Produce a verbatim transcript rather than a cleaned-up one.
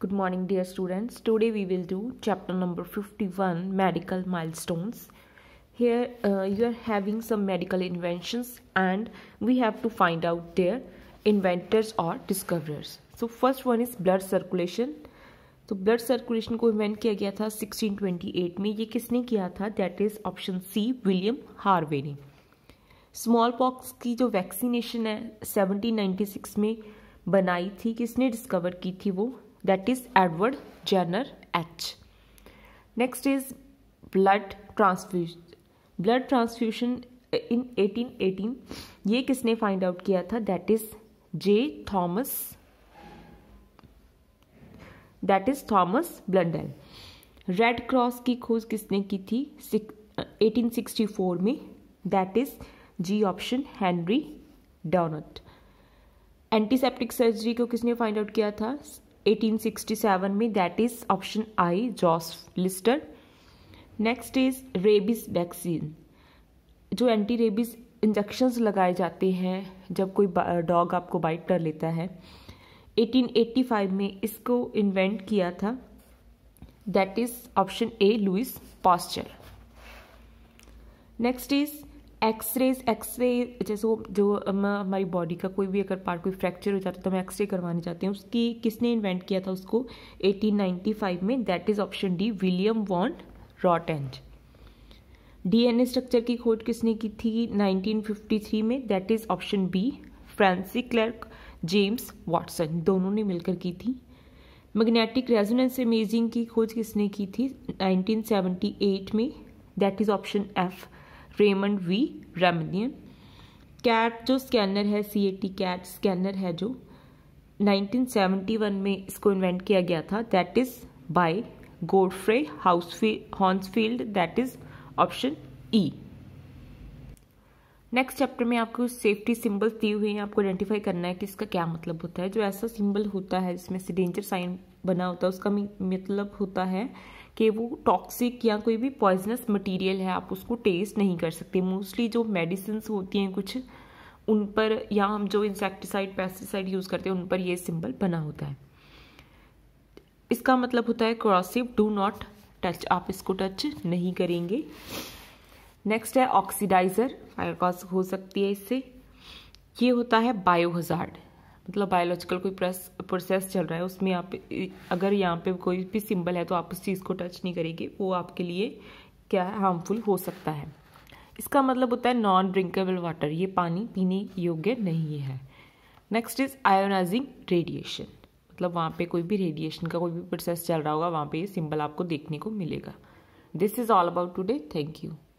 Good morning, dear students. Today we will do chapter number fifty-one, medical milestones. Here uh, you are having some medical inventions and we have to find out their inventors or discoverers. So first one is blood circulation. तो blood circulation को invent किया गया था sixteen twenty eight में. ये किसने किया था? That is option C, William Harvey ने. स्मॉल पॉक्स की जो वैक्सीनेशन है सेवनटीन नाइंटी सिक्स में बनाई थी, किसने डिस्कवर की थी वो? That is Edward Jenner H. Next is blood transfusion. Blood transfusion in eighteen eighteen, ये किसने फाइंड आउट किया था? That is J Thomas that is Thomas Blundell. Red cross की खोज किसने की थी? एटीन सिक्सटी फोर में. That is G option, Henry Dunant. Antiseptic surgery को किसने फाइंड आउट किया था? एटीन सिक्सटी सेवन में. That is option I, Jos Lister. Next is rabies vaccine. जो एंटी रेबीज इंजेक्शंस लगाए जाते हैं जब कोई डॉग आपको बाइट कर लेता है, एटीन एटी फाइव में इसको इन्वेंट किया था. That is option A, Louis Pasteur. Next is x rays. X ray जैसे जो हमारी बॉडी का कोई भी अगर पार्ट कोई फ्रैक्चर हो जाता है तो हम एक्सरे करवाने जाते हैं, उसकी किसने इन्वेंट किया था उसको? एटीन नाइंटी फाइव में. That is option D, William von रॉटेंज. डीएनए स्ट्रक्चर की खोज किसने की थी? नाइंटीन फिफ्टी थ्री में. That is option B, Francis Clerk, James Watson, दोनों ने मिलकर की थी. मैग्नेटिक रेजोनेंस इमेजिंग की खोज किसने की थी? नाइंटीन सेवेंटी एट में. That is option F, Raymond V Remnian. Cat जो स्कैनर है, C A T cat scanner है जो नाइंटीन सेवेंटी वन में इसको इन्वेंट किया गया था. That is by Godfrey Hounsfield. That is option E. Next chapter में आपको सेफ्टी सिंबल्स दिए हुए हैं, आपको आइडेंटिफाई करना है कि इसका क्या मतलब होता है. जो ऐसा सिंबल होता है जिसमें से डेंजर साइन बना होता है, उसका मतलब होता है कि वो टॉक्सिक या कोई भी पॉइजनस मटेरियल है, आप उसको टेस्ट नहीं कर सकते. मोस्टली जो मेडिसिन होती हैं कुछ, उन पर या हम जो इंसेक्टिसाइड पेस्टिसाइड यूज करते हैं उन पर ये सिंबल बना होता है. इसका मतलब होता है क्रॉसिव, डू नॉट टच, आप इसको टच नहीं करेंगे. नेक्स्ट है ऑक्सीडाइजर, फायर कॉज हो सकती है इससे. ये होता है बायो हजार्ड, मतलब बायोलॉजिकल कोई प्रोसेस चल रहा है उसमें आप अगर यहाँ पे कोई भी सिंबल है तो आप उस चीज़ को टच नहीं करेंगे, वो आपके लिए क्या है, हार्मफुल हो सकता है. इसका मतलब होता है नॉन ड्रिंकेबल वाटर, ये पानी पीने योग्य नहीं है. नेक्स्ट इज आयोनाइजिंग रेडिएशन, मतलब वहाँ पे कोई भी रेडिएशन का कोई भी प्रोसेस चल रहा होगा, वहाँ पे ये सिंबल आपको देखने को मिलेगा. This is all about today. Thank you.